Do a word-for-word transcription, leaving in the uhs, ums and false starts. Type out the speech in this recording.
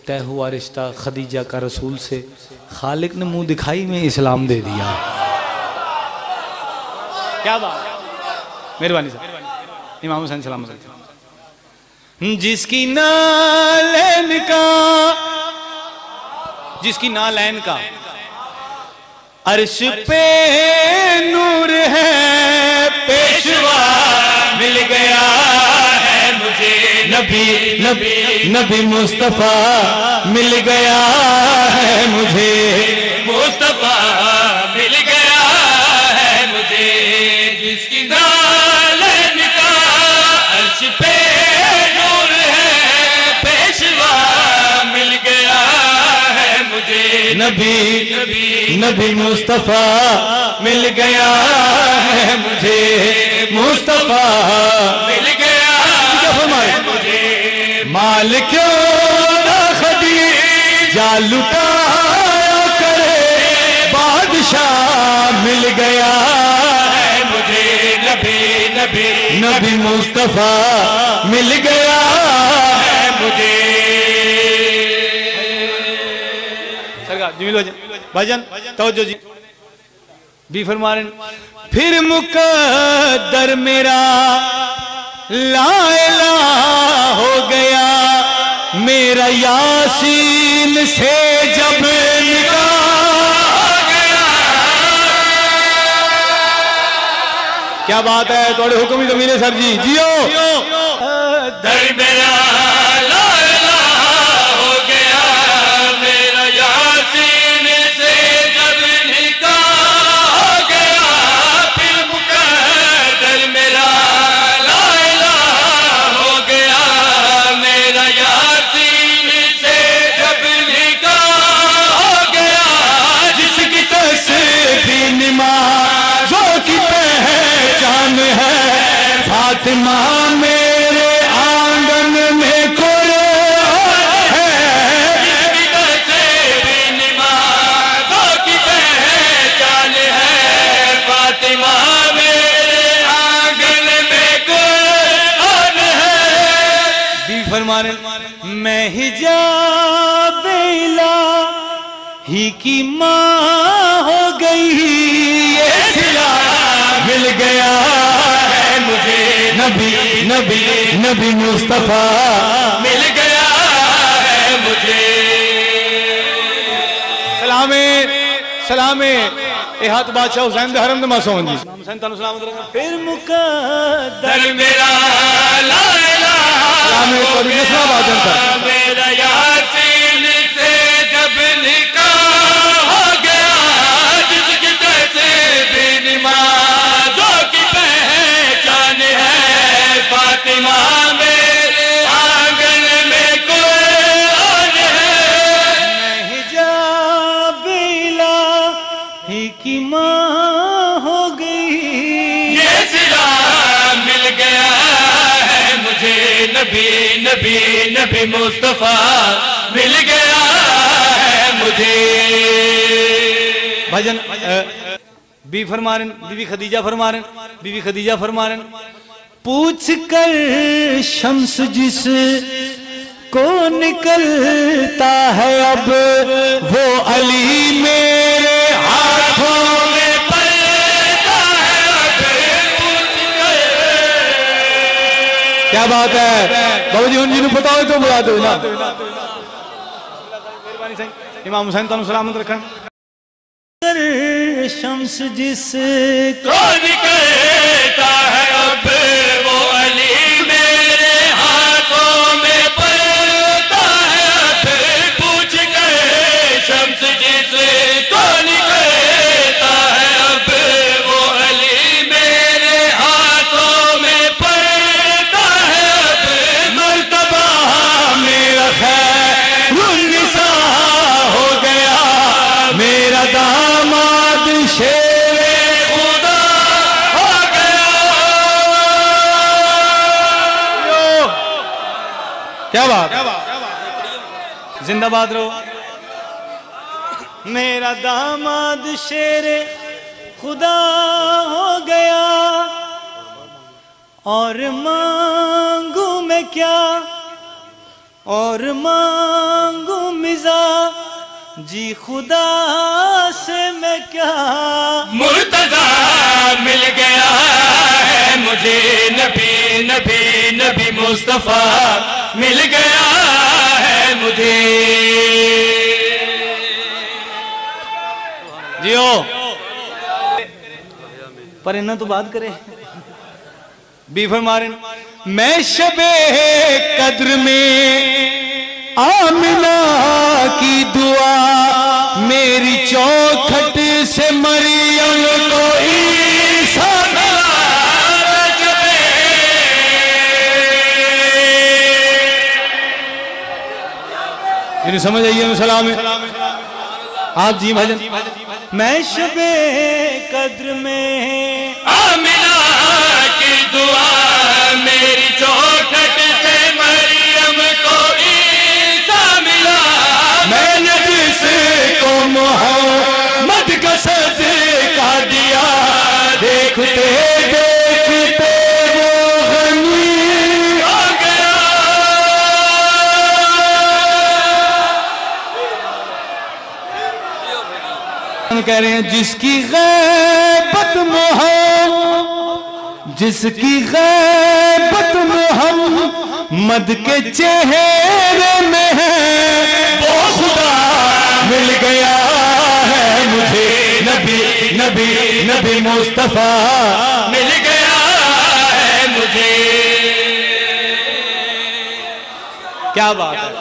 طے ہوا رشتہ خدیجہ کا رسول سے، خالق نے منہ دکھائی میں اسلام دے دیا۔ کیا بات، مہربانی صاحب، امام حسین سلام علیہ، جس کی نالین کا جس کی نالین کا عرش پہ نور ہے، پیشوا مل گیا ہے مجھے، نبی نبی نبی مصطفیٰ مل گیا ہے مجھے، مصطفیٰ مل گیا ہے مجھے، جس کی نالین کا عرش پہ نور ہے، پیشوا مل گیا ہے مجھے، نبی نبی نبی مصطفیٰ مل گیا ہے مجھے، مصطفیٰ مل گیا ہے مجھے، مال کیوں نہ خدیجہ لٹایا کرے، بادشاہ مل گیا ہے مجھے، نبی نبی نبی مصطفیٰ مل گیا ہے مجھے۔ سرکار جمیل بھائی جان توجہ جی، بھی فرما رہے ہیں، پھر مقدر میرا لا الہ ہو گیا، میرا یاسین سے جب نکاح گیا۔ کیا بات ہے، توڑے حکم ہی زمین سر جی جیو، در میرا لا الہ ہو گیا، میرا یاسین سے جب نکاح گیا، پھر مقدر میرا لا الہ ہو گیا، میرا یاسین سے جب نکاح گیا، جس کی تسبیح نمازوں کی پہچان ہے، فاطمہ میرے آنگن میں قرآن ہے، جس کی تسبیح نمازوں کی پہچان ہے، فاطمہ میرے آنگن میں قرآن ہے۔ بھی فرمانے میں حجاب الہی کی ماں ہو گئی، یہ صلہ مل گیا ہے مجھے، نبی نبی نبی مصطفیٰ مل گیا ہے مجھے۔ سلامے سلامے احاط بادشاہ حسین دے حرم دے معصوم جی، حسین تانو سلامت رکھا، پھر مقدر میرا لا الہ سلامے کوئی نسلہ بادن تھا، میرا یاسین سے جب نکاح گیا، جس کی تسبیح نمازوں کی پہچان ہے، فاطمہ میرے آنگن میں قرآن ہے، میں حجاب الہی کی ماں ہو گئی، یہ صلہ مل گیا ہے مجھے، نبی نبی نبی مصطفیٰ مل گیا ہے مجھے۔ بھجن بی فرما رہے ہیں، بی بی خدیجہ فرما رہے ہیں، بی بی خدیجہ فرما رہے ہیں، پوچھ کر شمس جس کو نکلتا ہے اب، وہ علی میرے ہاتھوں میں پلتا ہے اب، پوچھ کر۔ کیا بات ہے بابا جی، ان جی نے پتا ہوئے تو بلا دو نا۔ امام حسین تانو سلامت رکھا، شمس جس کو نکلتا ہے اب، وہ علی میرے ہاتھوں میں پلتا ہے اب، پوچھ کر شمس جس کو نکلتا ہے اب، وہ علی میرے ہاتھوں میں پلتا ہے اب، مرتبہ میرا خیر النساء ہو گیا، میرا داماد شیر خدا ہو گیا۔ کیا بات، زندہ باد رہو، میرا داماد شیر خدا ہو گیا، اور مانگوں میں کیا، اور مانگوں جی خدا سے میں کیا مرتضیٰ مل گیا ہے مجھے نبی نبی نبی مصطفیٰ مل گیا ہے مجھے جیو پر انہاں تو بات کرے بھی فرمارن میں شب قدر میں آمنہ کی دعا میری چوکھٹ سے مریم کو عیسیٰ انہیں سمجھ آئیے میں سلام ہے آپ جی بھجن میں شب قدر میں آمنہ کی دعا میری چوکھٹ سے مریم کو عیسیٰ ملا میں نے جس کو محمد کا صدقہ دیا دیکھتے دیکھتے وہ غنی ہو گیا ہم کہہ رہے ہیں جس کی غیبت محمد جس کی غیبت محمد کے چہرے میں ہے وہ خدا مل گیا ہے مجھے نبی نبی نبی مصطفیٰ مل گیا ہے مجھے کیا بات ہے